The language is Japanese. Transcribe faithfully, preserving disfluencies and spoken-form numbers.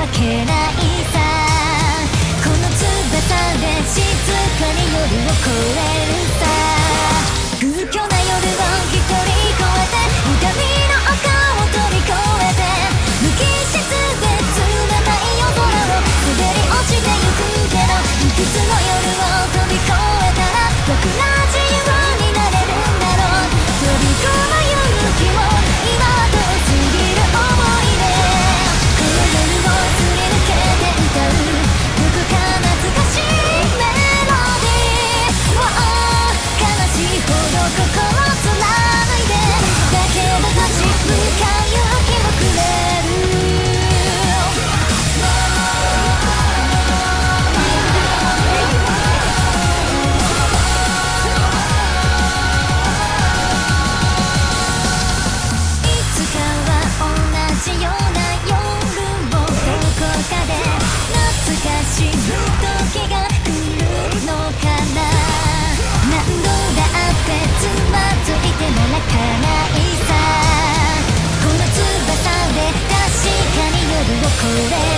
負けないさ。この翼で静かに夜を越えるさ。空虚な夜を一人越えて、痛みの丘を飛び越えて、無機質で冷たい夜空を滑り落ちてゆくけど、いくつの夜を飛び越えたら僕ら自由になれるんだろう。飛び込む勇気を今は遠すぎる想いで、この夜をすり抜けて歌うどこか懐かしいメロディー。悲しいほど心貫いて、だけど立ち向かう勇気もくれる。いつかは同じような夜をどこかで懐かしむ時が来るのかな。何度だってつまずいても泣かないさ。この翼で確かに夜を越え